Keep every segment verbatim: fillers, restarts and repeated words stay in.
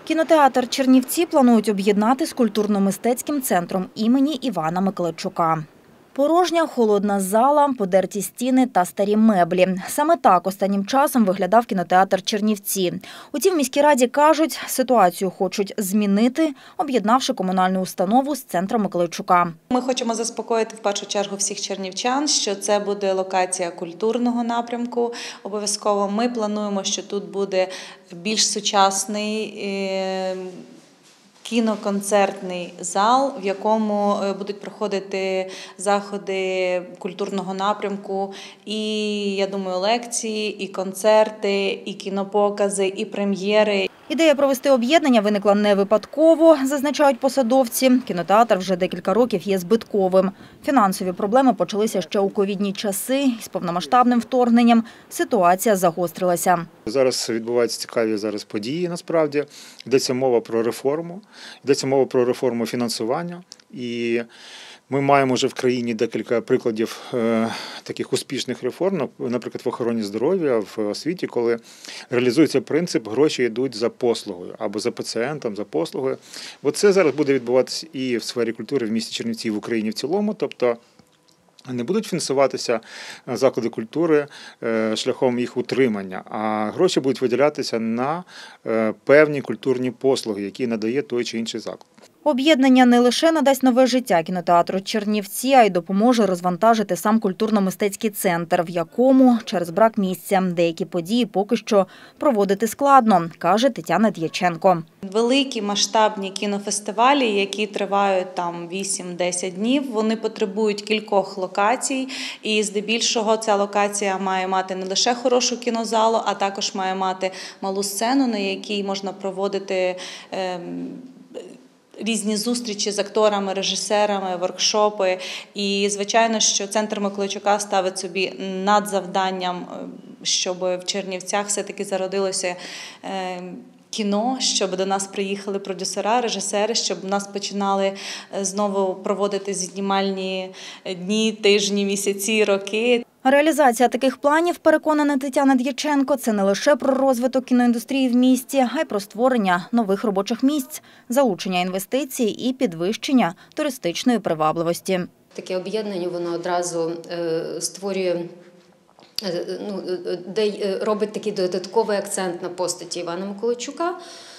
Кінотеатр «Чернівці» планують об'єднати з культурно-мистецьким центром імені Івана Миколайчука. Порожня, холодна зала, подерті стіни та старі меблі. Саме так останнім часом виглядав кінотеатр «Чернівці». Утім, в міській раді кажуть, ситуацію хочуть змінити, об'єднавши комунальну установу з центром Миколайчука. Ми хочемо заспокоїти в першу чергу всіх чернівчан, що це буде локація культурного напрямку. Обов'язково ми плануємо, що тут буде більш сучасний кіноконцертний зал, в якому будуть проходити заходи культурного напрямку, і, я думаю, лекції, і концерти, і кінопокази, і прем'єри. Ідея провести об'єднання виникла не випадково, зазначають посадовці. Кінотеатр вже декілька років є збитковим. Фінансові проблеми почалися ще у ковідні часи. З повномасштабним вторгненням ситуація загострилася. Зараз відбуваються цікаві зараз події, насправді. Йдеться мова про реформу, йдеться мова про реформу фінансування. І ми маємо вже в країні декілька прикладів е, таких успішних реформ, наприклад, в охороні здоров'я, в освіті, коли реалізується принцип «гроші йдуть за послугою» або за пацієнтом, за послугою. От це зараз буде відбуватися і в сфері культури в місті Чернівці, і в Україні в цілому, тобто не будуть фінансуватися заклади культури шляхом їх утримання, а гроші будуть виділятися на певні культурні послуги, які надає той чи інший заклад. Об'єднання не лише надасть нове життя кінотеатру «Чернівці», а й допоможе розвантажити сам культурно-мистецький центр, в якому через брак місця деякі події поки що проводити складно, каже Тетяна Дяченко. Великі масштабні кінофестивалі, які тривають там вісім-десять днів, вони потребують кількох локацій, і здебільшого ця локація має мати не лише хорошу кінозалу, а також має мати малу сцену, на якій можна проводити е різні зустрічі з акторами, режисерами, воркшопи. І, звичайно, що центр Миколайчука ставить собі над завданням, щоб в Чернівцях все-таки зародилося кіно, щоб до нас приїхали продюсера, режисери, щоб в нас починали знову проводити знімальні дні, тижні, місяці, роки. Реалізація таких планів, переконана Тетяна Дяченко, це не лише про розвиток кіноіндустрії в місті, а й про створення нових робочих місць, залучення інвестицій і підвищення туристичної привабливості. Таке об'єднання, воно одразу створює, ну, робить такий додатковий акцент на постаті Івана Миколайчука,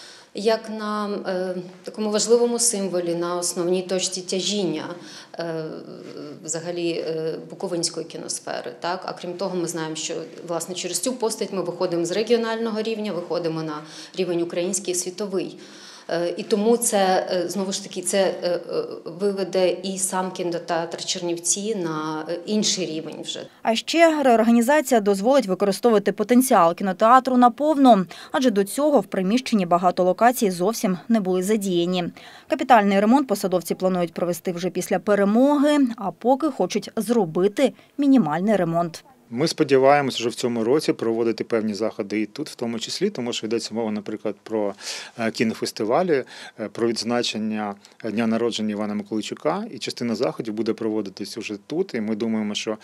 як на е, такому важливому символі, на основній точці тяжіння е, взагалі е, буковинської кіносфери. Так? А крім того, ми знаємо, що власне через цю постать ми виходимо з регіонального рівня, виходимо на рівень український і світовий. І тому це, знову ж таки, це виведе і сам кінотеатр «Чернівці» на інший рівень вже. А ще реорганізація дозволить використовувати потенціал кінотеатру наповно, адже до цього в приміщенні багато локацій зовсім не були задіяні. Капітальний ремонт посадовці планують провести вже після перемоги, а поки хочуть зробити мінімальний ремонт. Ми сподіваємося вже в цьому році проводити певні заходи і тут, в тому числі, тому що йдеться мова, наприклад, про кінофестивалі, про відзначення дня народження Івана Миколайчука, і частина заходів буде проводитись уже тут, і ми думаємо, що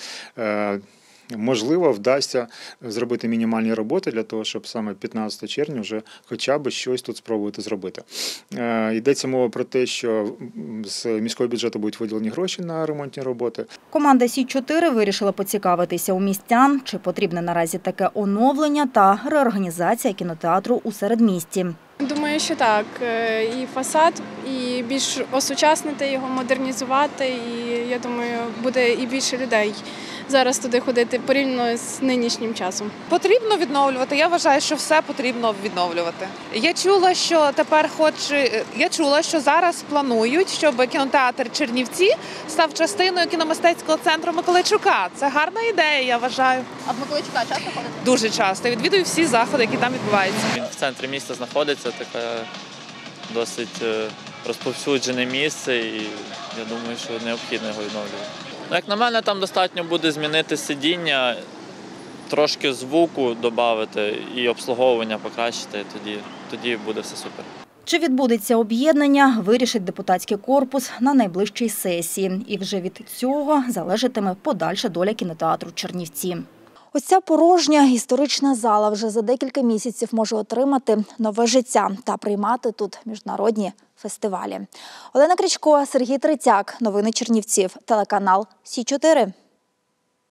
можливо, вдасться зробити мінімальні роботи для того, щоб саме п'ятнадцятого червня вже хоча б щось тут спробувати зробити. Йдеться мова про те, що з міського бюджету будуть виділені гроші на ремонтні роботи. Команда Сі чотири вирішила поцікавитися у містян, чи потрібне наразі таке оновлення та реорганізація кінотеатру у середмісті. Думаю, що так. І фасад, і більш осучаснити його, модернізувати, і, я думаю, буде і більше людей зараз туди ходити порівняно з нинішнім часом. Потрібно відновлювати. Я вважаю, що все потрібно відновлювати. Я чула, що тепер хоч я чула, що зараз планують, щоб кінотеатр «Чернівці» став частиною кіномистецького центру Миколайчука. Це гарна ідея, я вважаю. А в Миколайчука часто ходите? Дуже часто. Я відвідую всі заходи, які там відбуваються. Він в центрі міста знаходиться, таке досить розповсюджене місце, і я думаю, що необхідно його відновлювати. Як на мене, там достатньо буде змінити сидіння, трошки звуку додати і обслуговування покращити, і тоді, тоді буде все супер. Чи відбудеться об'єднання, вирішить депутатський корпус на найближчій сесії. І вже від цього залежатиме подальша доля кінотеатру «Чернівці». Ось ця порожня історична зала вже за декілька місяців може отримати нове життя та приймати тут міжнародні фестивалі. Олена Крічко, Сергій Третяк. Новини Чернівців. Телеканал Сі чотири.